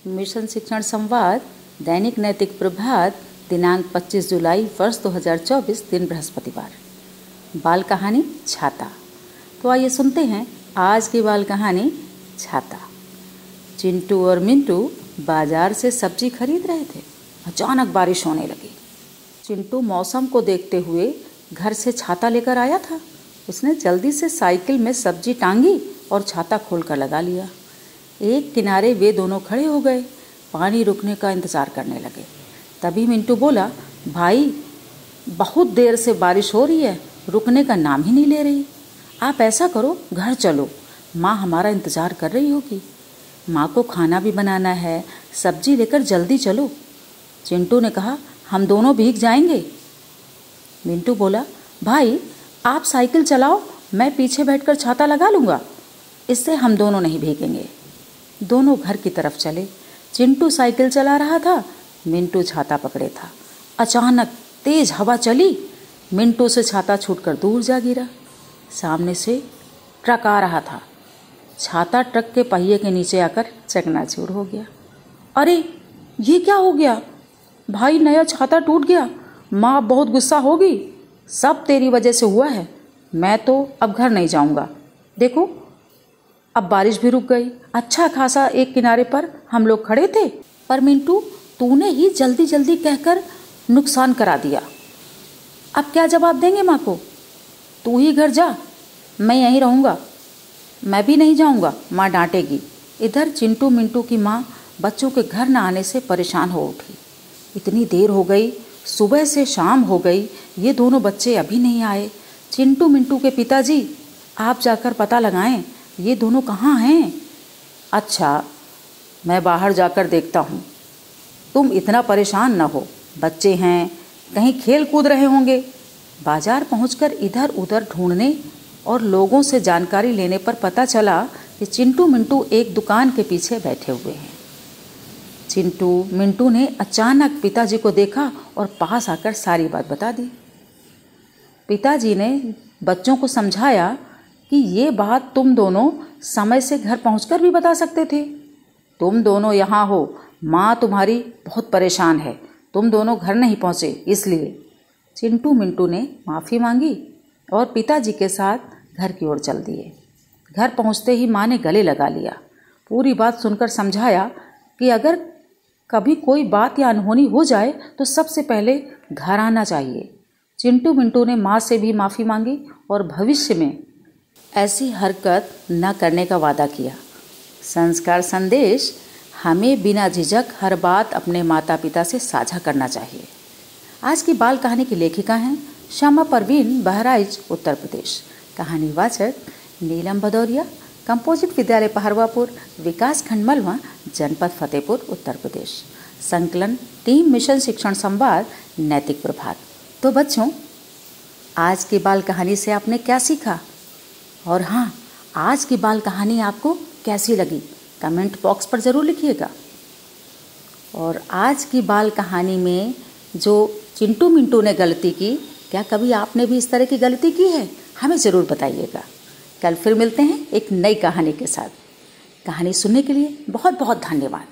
Mission शिक्षण संवाद दैनिक नैतिक प्रभात दिनांक 25 जुलाई वर्ष 2024 दिन बृहस्पतिवार। बाल कहानी छाता। तो आइए सुनते हैं आज की बाल कहानी छाता। चिंटू और मिंटू बाजार से सब्जी खरीद रहे थे। अचानक बारिश होने लगी। चिंटू मौसम को देखते हुए घर से छाता लेकर आया था। उसने जल्दी से साइकिल में सब्जी टांगी और छाता खोलकर लगा लिया। एक किनारे वे दोनों खड़े हो गए, पानी रुकने का इंतज़ार करने लगे। तभी मिंटू बोला, भाई बहुत देर से बारिश हो रही है, रुकने का नाम ही नहीं ले रही। आप ऐसा करो, घर चलो, माँ हमारा इंतज़ार कर रही होगी। माँ को खाना भी बनाना है, सब्जी लेकर जल्दी चलो। चिंटू ने कहा, हम दोनों भीग जाएंगे। मिंटू बोला, भाई आप साइकिल चलाओ, मैं पीछे बैठकर छाता लगा लूँगा, इससे हम दोनों नहीं भीगेंगे। दोनों घर की तरफ चले। चिंटू साइकिल चला रहा था, मिंटू छाता पकड़े था। अचानक तेज हवा चली, मिंटू से छाता छूटकर दूर जा गिरा। सामने से ट्रक आ रहा था। छाता ट्रक के पहिए के नीचे आकर चकनाचूर हो गया। अरे ये क्या हो गया भाई, नया छाता टूट गया, माँ बहुत गुस्सा होगी। सब तेरी वजह से हुआ है, मैं तो अब घर नहीं जाऊँगा। देखो अब बारिश भी रुक गई। अच्छा खासा एक किनारे पर हम लोग खड़े थे, पर मिंटू तूने ही जल्दी जल्दी कहकर नुकसान करा दिया। अब क्या जवाब देंगे माँ को? तू ही घर जा, मैं यहीं रहूँगा। मैं भी नहीं जाऊँगा, माँ डांटेगी। इधर चिंटू मिंटू की माँ बच्चों के घर न आने से परेशान हो उठी। इतनी देर हो गई, सुबह से शाम हो गई, ये दोनों बच्चे अभी नहीं आए। चिंटू मिंटू के पिताजी, आप जाकर पता लगाएं, ये दोनों कहाँ हैं? अच्छा, मैं बाहर जाकर देखता हूँ, तुम इतना परेशान न हो, बच्चे हैं, कहीं खेल कूद रहे होंगे। बाजार पहुंचकर इधर उधर ढूंढने और लोगों से जानकारी लेने पर पता चला कि चिंटू मिंटू एक दुकान के पीछे बैठे हुए हैं। चिंटू मिंटू ने अचानक पिताजी को देखा और पास आकर सारी बात बता दी। पिताजी ने बच्चों को समझाया कि ये बात तुम दोनों समय से घर पहुंचकर भी बता सकते थे। तुम दोनों यहाँ हो, माँ तुम्हारी बहुत परेशान है, तुम दोनों घर नहीं पहुँचे इसलिए। चिंटू मिंटू ने माफ़ी मांगी और पिताजी के साथ घर की ओर चल दिए। घर पहुँचते ही माँ ने गले लगा लिया। पूरी बात सुनकर समझाया कि अगर कभी कोई बात या अनहोनी हो जाए तो सबसे पहले घर आना चाहिए। चिंटू मिंटू ने माँ से भी माफ़ी मांगी और भविष्य में ऐसी हरकत न करने का वादा किया। संस्कार संदेश, हमें बिना झिझक हर बात अपने माता पिता से साझा करना चाहिए। आज की बाल कहानी की लेखिका हैं श्यामा परवीन, बहराइच, उत्तर प्रदेश। कहानी वाचक नीलम भदौरिया, कंपोजिट विद्यालय पहरवापुर, विकास खंड मलवा, जनपद फतेहपुर, उत्तर प्रदेश। संकलन टीम मिशन शिक्षण संवाद नैतिक प्रभात। तो बच्चों, आज की बाल कहानी से आपने क्या सीखा? और हाँ, आज की बाल कहानी आपको कैसी लगी कमेंट बॉक्स पर ज़रूर लिखिएगा। और आज की बाल कहानी में जो चिंटू मिंटू ने गलती की, क्या कभी आपने भी इस तरह की गलती की है? हमें ज़रूर बताइएगा। कल फिर मिलते हैं एक नई कहानी के साथ। कहानी सुनने के लिए बहुत बहुत धन्यवाद।